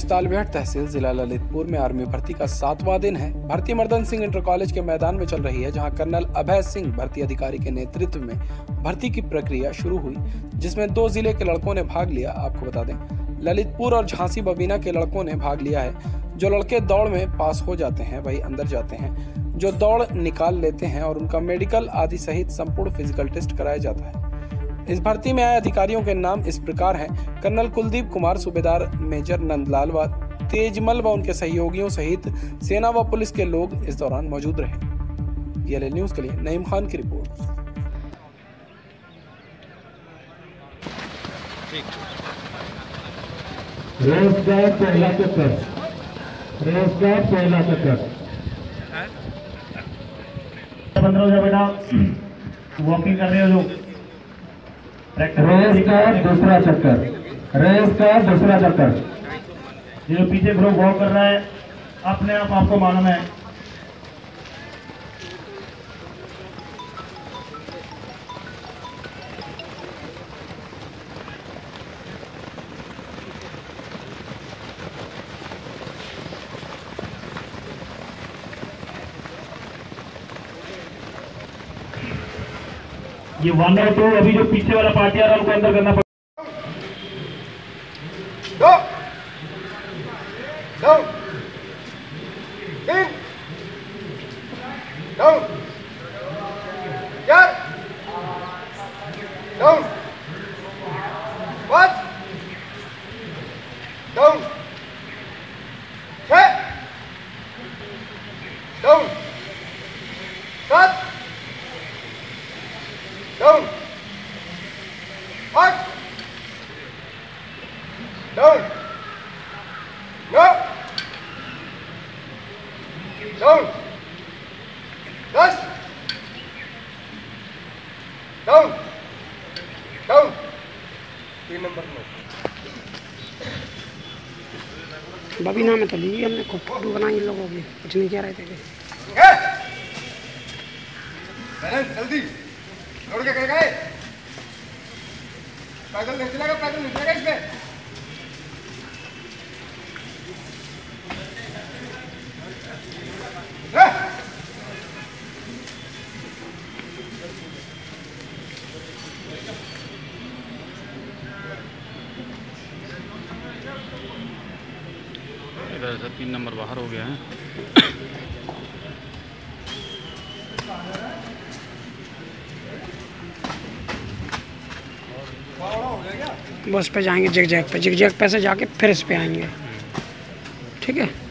तालबेहट तहसील जिला ललितपुर में आर्मी भर्ती का 7वां दिन है। भर्ती मर्दन सिंह इंटर कॉलेज के मैदान में चल रही है, जहां कर्नल अभय सिंह भर्ती अधिकारी के नेतृत्व में भर्ती की प्रक्रिया शुरू हुई, जिसमें 2 जिले के लड़कों ने भाग लिया। आपको बता दें, ललितपुर और झांसी बबीना के लड़कों ने भाग लिया है। जो लड़के दौड़ में पास हो जाते हैं वही अंदर जाते हैं, जो दौड़ निकाल लेते हैं और उनका मेडिकल आदि सहित संपूर्ण फिजिकल टेस्ट कराया जाता है। इस भर्ती में आए अधिकारियों के नाम इस प्रकार हैं: कर्नल कुलदीप कुमार, सूबेदार मेजर नंदलाल व तेजमल व उनके सहयोगियों सहित सेना व पुलिस के लोग इस दौरान मौजूद रहे। DLA न्यूज के लिए नईम खान की रिपोर्ट। रेस का पहला चक्कर, रेस का पहला चक्कर 15 हो जाए बेटा, वॉकिंग कर रहे हो जो। रेस का दूसरा चक्कर, रेस का दूसरा चक्कर। जो पीछे ग्रुप वॉक कर रहा है अपने आप आपको मालूम है। ये 1 और 2 अभी जो पीछे वाला पार्टी आ रहा है उनको अंदर करना पड़ेगा। Down. No. Down. Dust. Down. Down. 3 number में। बबीना में तो ली हमने खूब फोटो बनाई लोगों की, कुछ नहीं कह रहे थे। जल्दी दौड़ के करेगा, पैदल नहीं चलेगा, पैदल नहीं चलेगा इसमें। इधर से 3 नंबर बाहर हो गया है। बस पे जाएंगे, जिग जैग पे से जाके फिर इस पे आएंगे। ठीक है।